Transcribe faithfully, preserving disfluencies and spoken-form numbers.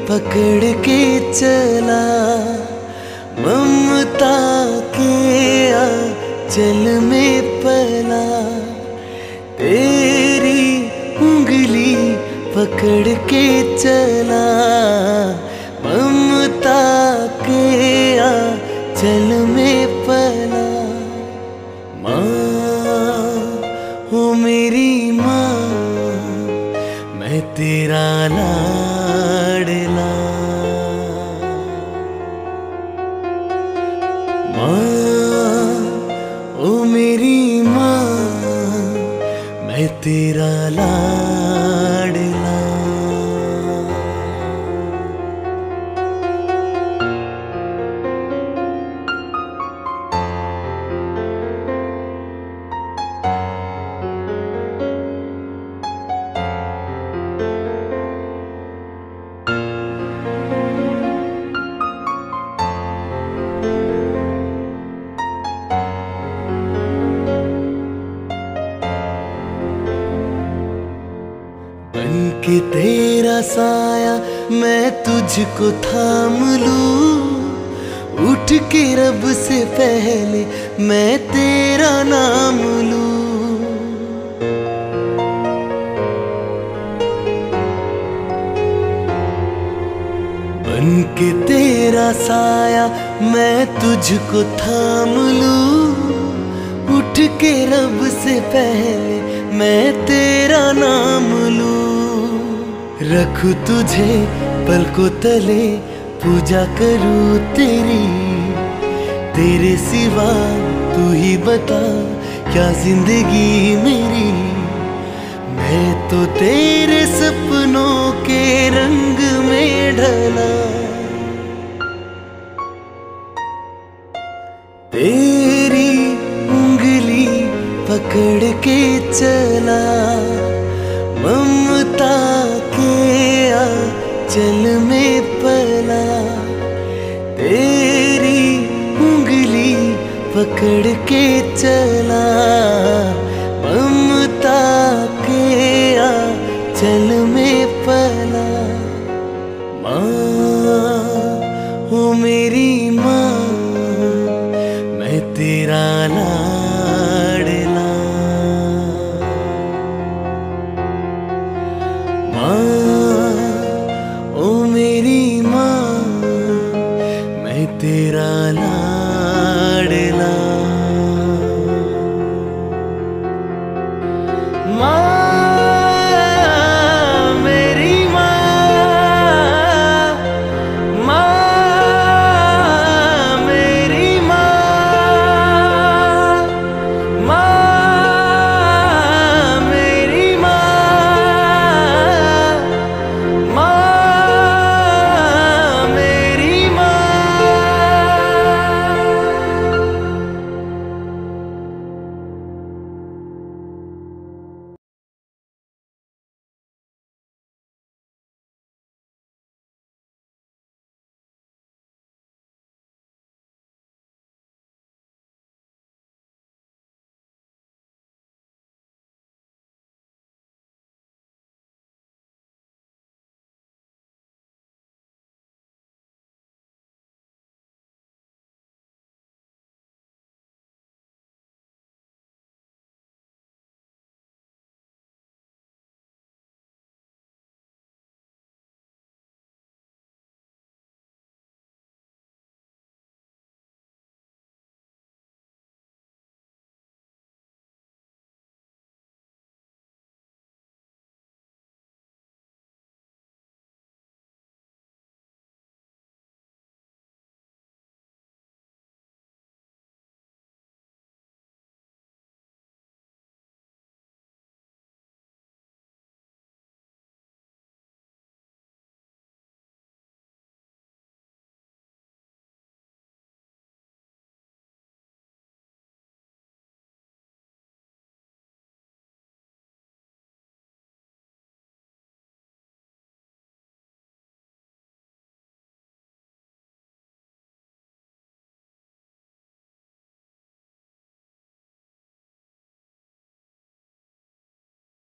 पकड़ के चला, ममता के आंचल में पला। तेरी उंगली पकड़ के चला, ममता के आंचल में पला। माँ हो मेरी माँ, मैं तेरा लाडला। माँ ओ मेरी माँ, मैं तेरा लाडला। कि तेरा साया मैं तुझको थाम लूं, उठ के रब से पहले मैं तेरा नाम लूं। बन के तेरा साया मैं तुझको थाम लूं, उठ के रब से पहले मैं तेरा नाम लूं। रखूं तुझे पलकों तले, पूजा करूं तेरी, तेरे सिवा तू ही बता क्या जिंदगी मेरी। मैं तो तेरे सपनों के रंग में ढला, तेरी उंगली पकड़ के चला, ममता के आंचल में पला। तेरी उंगली पकड़ के चला, ममता के आंचल में पला। माँ हो मेरी माँ, मैं तेरा लाडला। माँ ओ मेरी माँ, मैं तेरा लाडला।